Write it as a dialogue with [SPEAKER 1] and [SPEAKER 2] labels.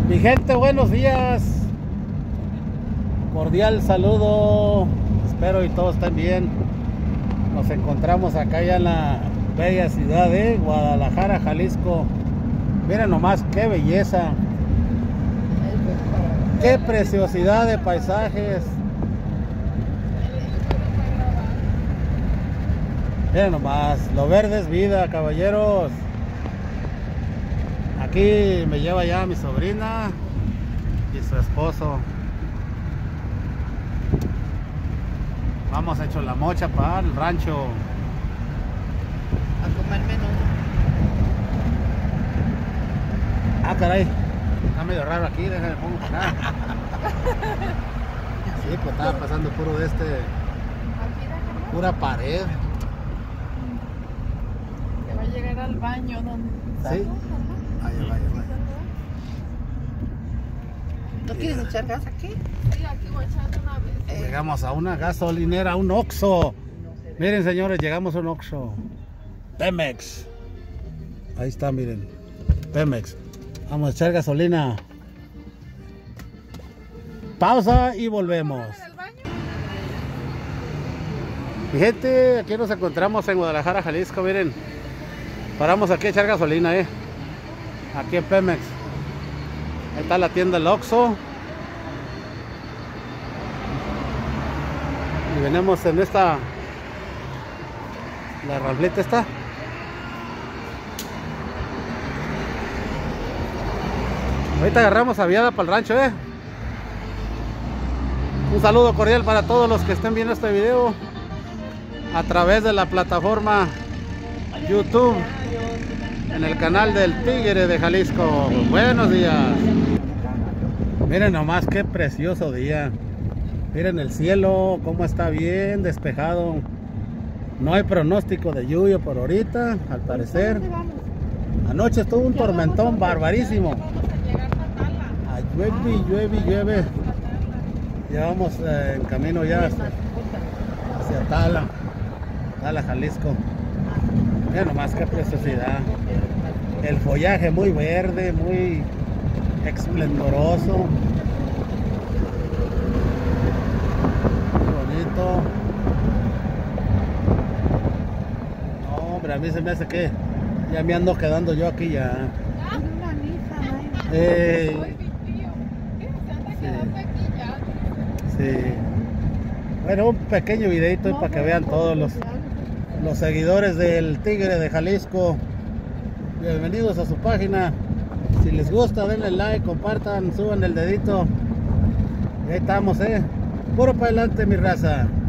[SPEAKER 1] Mi gente, buenos días. Cordial saludo. Espero y todos estén bien. Nos encontramos acá ya en la bella ciudad de Guadalajara, Jalisco. Miren nomás qué belleza. Qué preciosidad de paisajes. Miren nomás, lo verde es vida, caballeros. Aquí me lleva ya mi sobrina y su esposo. Vamos hecho la mocha para el rancho.
[SPEAKER 2] A comer menudo.
[SPEAKER 1] Ah, caray, está medio raro aquí, déjame pongo para acá. Sí, pues estaba pasando puro de pura pared.
[SPEAKER 2] Que va a llegar al baño donde.
[SPEAKER 1] Sí. Vaya.
[SPEAKER 2] ¿No quieres echar gas aquí? Sí, aquí voy a echar una vez.
[SPEAKER 1] Llegamos a una gasolinera, a un Oxxo. Miren, señores, llegamos a un Oxxo. Pemex. Ahí está, miren. Pemex. Vamos a echar gasolina. Pausa y volvemos. Mi gente, aquí nos encontramos en Guadalajara, Jalisco, miren. Paramos aquí a echar gasolina, aquí en Pemex. Ahí está la tienda del Oxxo. Y venimos en esta, la rambleta esta. Ahorita agarramos aviada para el rancho, Un saludo cordial para todos los que estén viendo este video a través de la plataforma YouTube, en el canal del Tigre de Jalisco. Buenos días. Miren nomás qué precioso día. Miren el cielo, cómo está bien despejado. No hay pronóstico de lluvia por ahorita, al parecer. Anoche estuvo un tormentón barbarísimo. Llueve. Ya vamos en camino ya hacia Tala, Jalisco. Miren nomás qué preciosidad. El follaje muy verde, muy esplendoroso. Muy bonito. No, hombre, a mí se me hace que ya me ando quedando yo aquí ya. Sí. Bueno, un pequeño videito para que vean todos los seguidores del Tigre de Jalisco. Bienvenidos a su página. Si les gusta, denle like, compartan, suban el dedito. Y ahí estamos, puro para adelante, mi raza.